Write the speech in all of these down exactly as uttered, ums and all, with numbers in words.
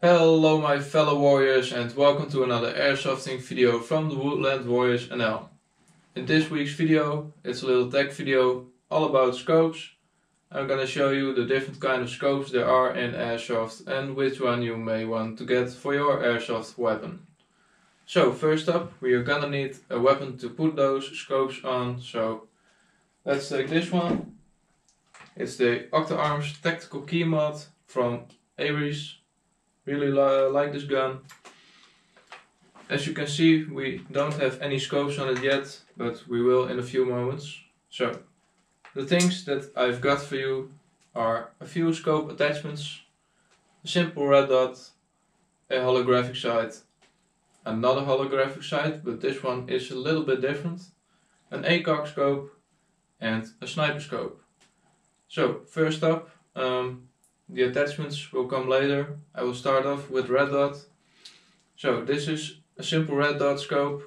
Hello my fellow warriors and welcome to another airsofting video from the Woodland Warriors N L. In this week's video it's a little tech video all about scopes. I'm gonna show you the different kind of scopes there are in airsoft and which one you may want to get for your airsoft weapon. So first up we are gonna need a weapon to put those scopes on, so let's take this one. It's the Octa-Arms Tactical Key Mod from Ares. Really li like this gun. As you can see, we don't have any scopes on it yet, but we will in a few moments. So, the things that I've got for you are a few scope attachments, a simple red dot, a holographic sight, another holographic sight, but this one is a little bit different, an ACOG scope and a sniper scope. So, first up, um, the attachments will come later. I will start off with red dot. So this is a simple red dot scope.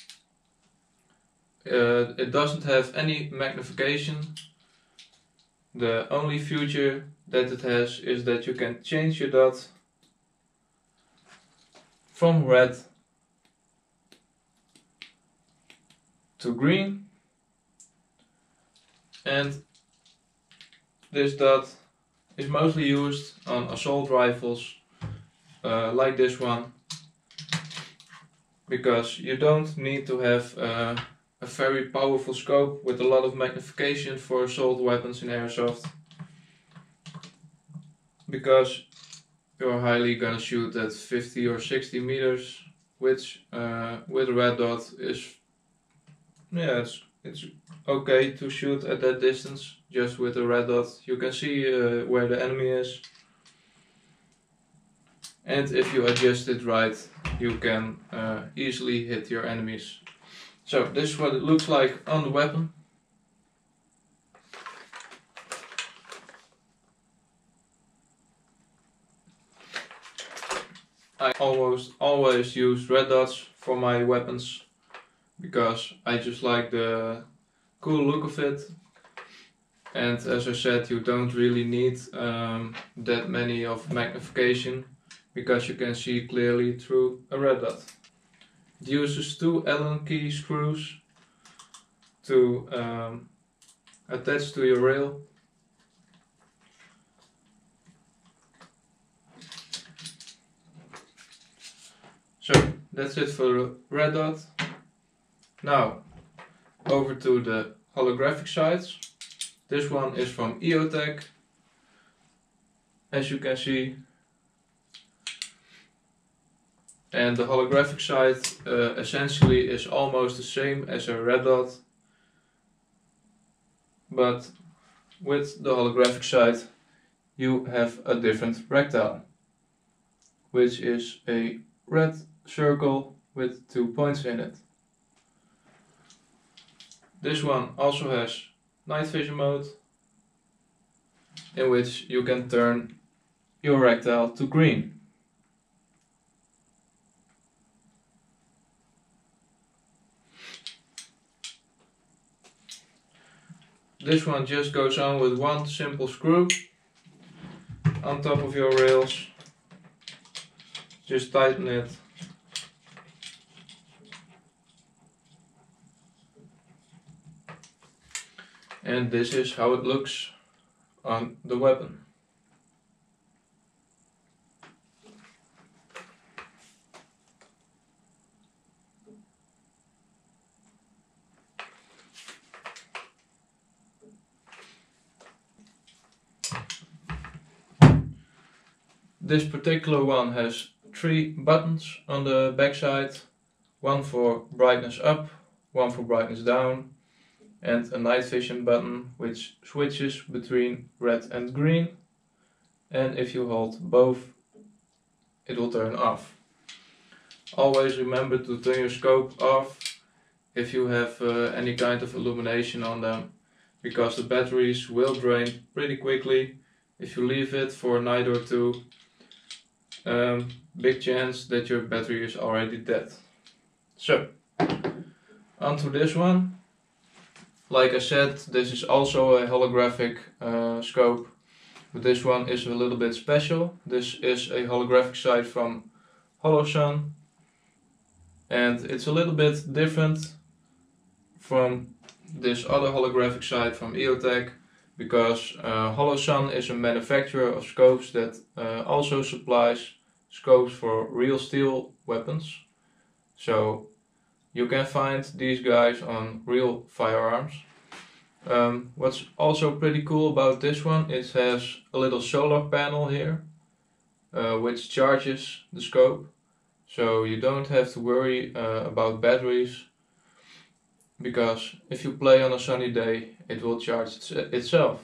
Uh, it doesn't have any magnification. The only feature that it has is that you can change your dot from red to green, and this dot is mostly used on assault rifles uh, like this one, because you don't need to have uh, a very powerful scope with a lot of magnification for assault weapons in airsoft, because you're highly gonna shoot at fifty or sixty meters, which uh, with a red dot is, yeah, it's, it's okay to shoot at that distance. Just with a red dot you can see uh, where the enemy is, and if you adjust it right you can uh, easily hit your enemies. So this is what it looks like on the weapon. I almost always use red dots for my weapons because I just like the cool look of it. And as I said, you don't really need um, that many of magnification, because you can see clearly through a red dot. It uses two Allen key screws to um, attach to your rail. So that's it for the red dot. Now over to the holographic sights. This one is from EOTech. As you can see, and the holographic sight uh, essentially is almost the same as a red dot, but with the holographic sight you have a different rectile, which is a red circle with two points in it. This one also has night vision mode, in which you can turn your rectile to green. This one just goes on with one simple screw on top of your rails. Just tighten it. And this is how it looks on the weapon. This particular one has three buttons on the backside, one for brightness up, one for brightness down, and a night vision button which switches between red and green, and if you hold both it will turn off. Always remember to turn your scope off if you have uh, any kind of illumination on them, because the batteries will drain pretty quickly if you leave it for a night or two. Um, big chance that your battery is already dead. So, onto this one. Like I said, this is also a holographic uh, scope, but this one is a little bit special. This is a holographic sight from Holosun, and it's a little bit different from this other holographic sight from EOTech, because uh, Holosun is a manufacturer of scopes that uh, also supplies scopes for real steel weapons. So you can find these guys on real firearms. Um, what's also pretty cool about this one, it has a little solar panel here, uh, which charges the scope. So you don't have to worry uh, about batteries, because if you play on a sunny day, it will charge its itself.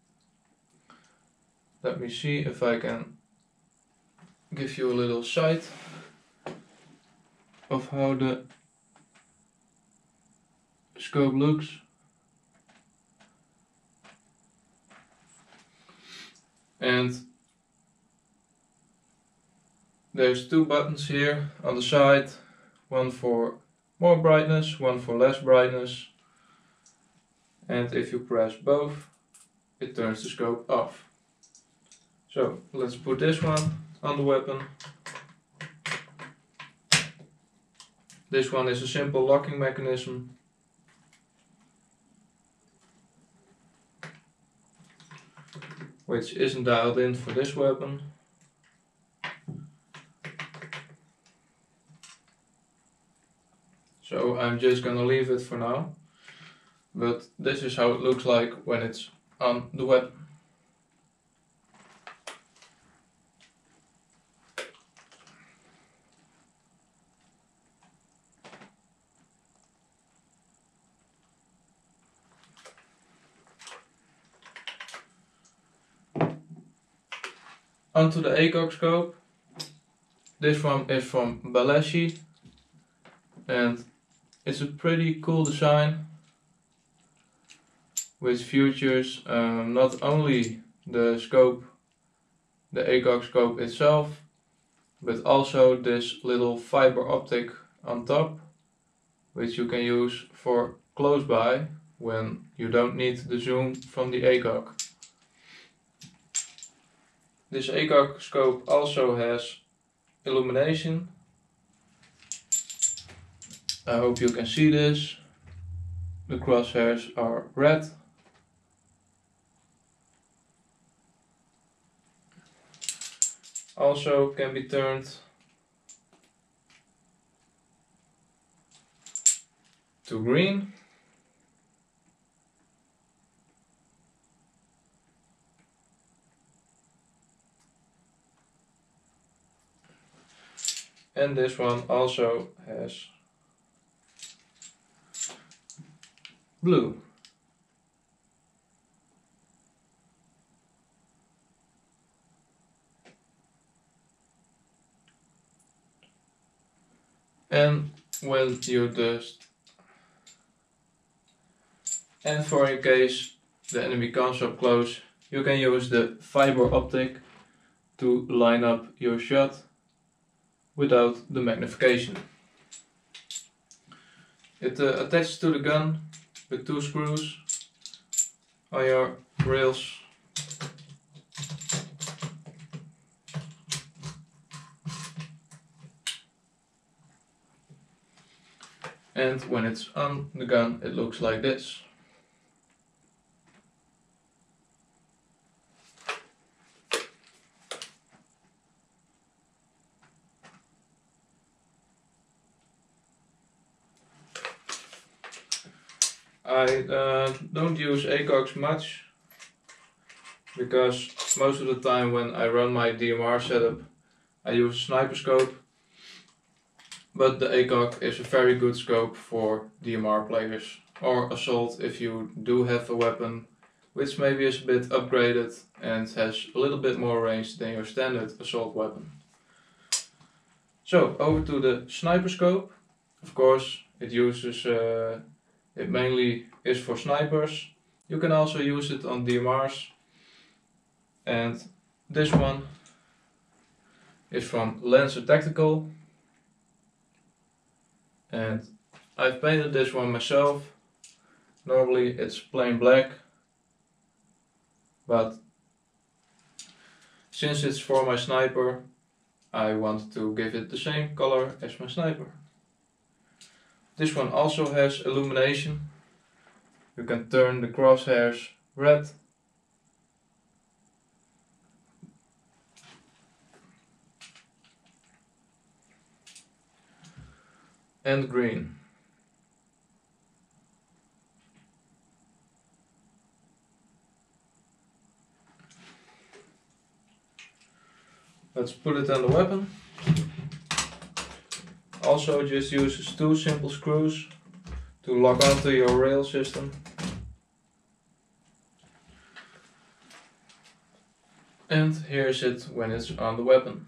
Let me see if I can give you a little sight of how the scope looks. And there's two buttons here on the side, one for more brightness, one for less brightness, and if you press both, it turns the scope off. So let's put this one on the weapon. This one is a simple locking mechanism. Which isn't dialed in for this weapon. So I'm just gonna leave it for now. But this is how it looks like when it's on the weapon. Onto the ACOG scope. This one is from Balashi, and it's a pretty cool design which features um, not only the scope, the ACOG scope itself, but also this little fiber optic on top, which you can use for close by when you don't need the zoom from the ACOG. This ACOG scope also has illumination. I hope you can see this. The crosshairs are red. Also can be turned to green. And this one also has blue. And when you just, and for in case the enemy comes up close, you can use the fiber optic to line up your shot without the magnification. It uh, attaches to the gun with two screws on your rails. And when it's on the gun, it looks like this. I uh, don't use ACOGs much, because most of the time when I run my D M R setup, I use a sniper scope. But the ACOG is a very good scope for D M R players, or assault if you do have a weapon which maybe is a bit upgraded and has a little bit more range than your standard assault weapon. So over to the sniper scope. Of course, it uses uh, it mainly is for snipers. You can also use it on D M Rs. And this one is from Lancer Tactical. And I've painted this one myself. Normally it's plain black, but since it's for my sniper, I want to give it the same color as my sniper. This one also has illumination. You can turn the crosshairs red and green. Let's put it on the weapon. Also just uses two simple screws to lock onto your rail system. And here's it when it's on the weapon.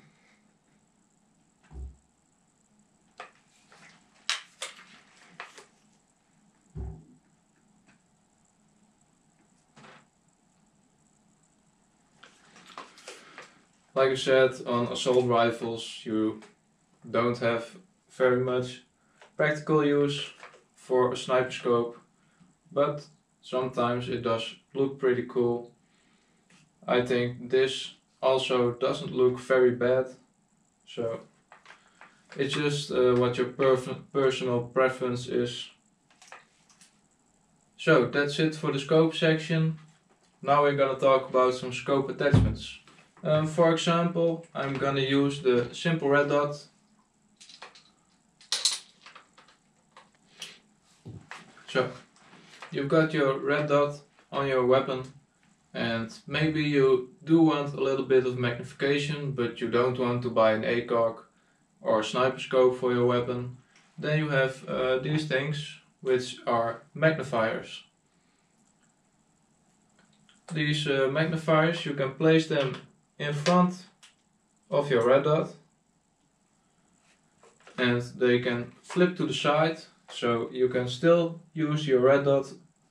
Like I said, on assault rifles you don't have very much practical use for a sniper scope, but sometimes it does look pretty cool. I think this also doesn't look very bad, so it's just uh, what your perf- personal preference is. So that's it for the scope section. Now we're gonna talk about some scope attachments. Um, for example, I'm gonna use the simple red dot. So, you've got your red dot on your weapon, and maybe you do want a little bit of magnification, but you don't want to buy an ACOG or a sniper scope for your weapon. Then you have uh, these things, which are magnifiers. These uh, magnifiers, you can place them in front of your red dot, and they can flip to the side, so you can still use your red dot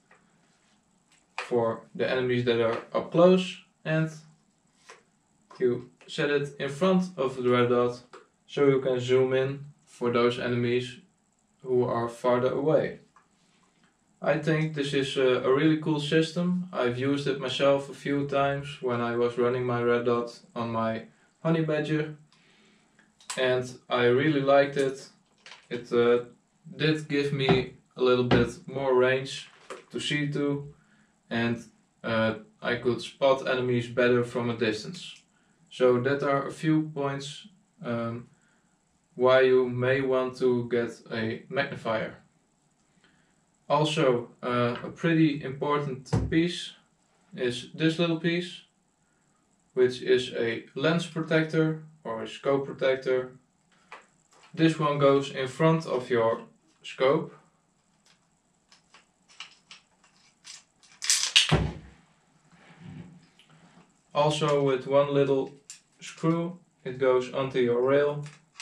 for the enemies that are up close, and you set it in front of the red dot so you can zoom in for those enemies who are farther away. I think this is a, a really cool system. I've used it myself a few times when I was running my red dot on my honey badger, and I really liked it. It uh, did give me a little bit more range to see to, and uh, I could spot enemies better from a distance. So that are a few points um, why you may want to get a magnifier. Also, uh, a pretty important piece is this little piece, which is a lens protector or a scope protector. This one goes in front of your scope. Also, with one little screw, it goes onto your rail.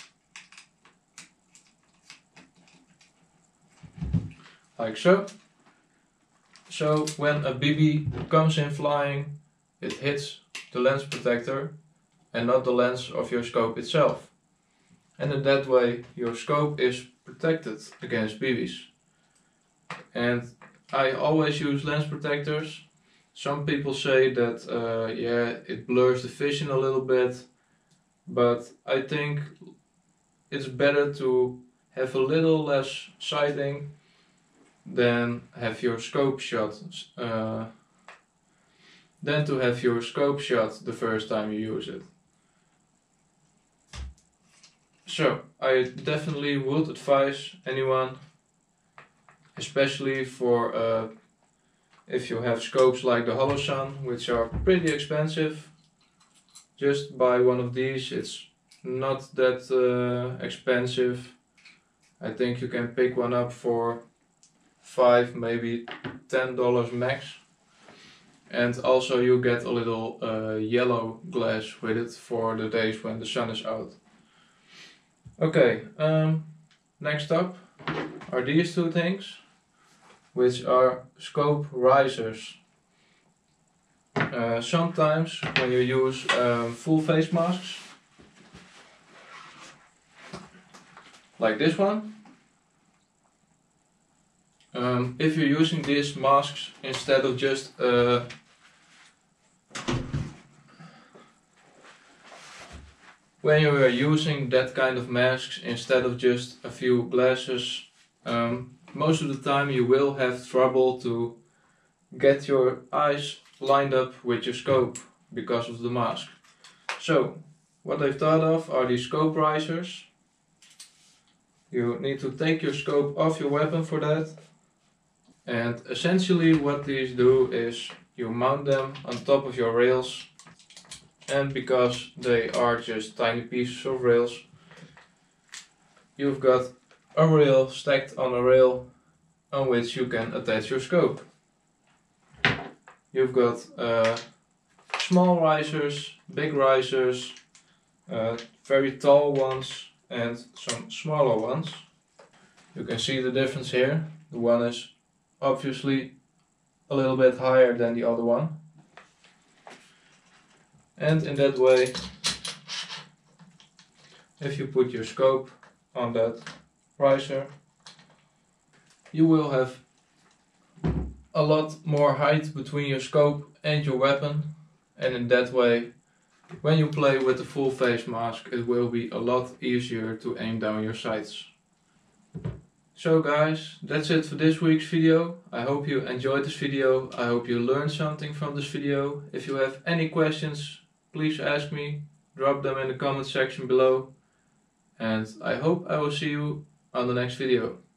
Like so. So when a B B comes in flying, it hits the lens protector and not the lens of your scope itself. And in that way your scope is protected against B Bs. And I always use lens protectors. Some people say that uh, yeah, it blurs the vision a little bit, but I think it's better to have a little less sighting than have your scope shot uh, than to have your scope shot the first time you use it. So I definitely would advise anyone, especially for uh, if you have scopes like the Holosun, which are pretty expensive. Just buy one of these. It's not that uh, expensive. I think you can pick one up for five, maybe ten dollars max. And also you get a little uh, yellow glass with it for the days when the sun is out. Okay, um, next up are these two things, which are scope risers. Uh, sometimes when you use um, full face masks, like this one, Um, if you're using these masks instead of just uh, when you are using that kind of masks instead of just a few glasses, um, most of the time you will have trouble to get your eyes lined up with your scope because of the mask. So what I've thought of are these scope risers. You need to take your scope off your weapon for that, and essentially what these do is you mount them on top of your rails, and because they are just tiny pieces of rails, you've got a rail stacked on a rail on which you can attach your scope. You've got uh, small risers, big risers, uh, very tall ones and some smaller ones. You can see the difference here. The one is obviously a little bit higher than the other one. And in that way, if you put your scope on that riser, you will have a lot more height between your scope and your weapon, and in that way, when you play with the full face mask, it will be a lot easier to aim down your sights. So guys, that's it for this week's video. I hope you enjoyed this video. I hope you learned something from this video. If you have any questions, please ask me. Drop them in the comment section below. And I hope I will see you on the next video.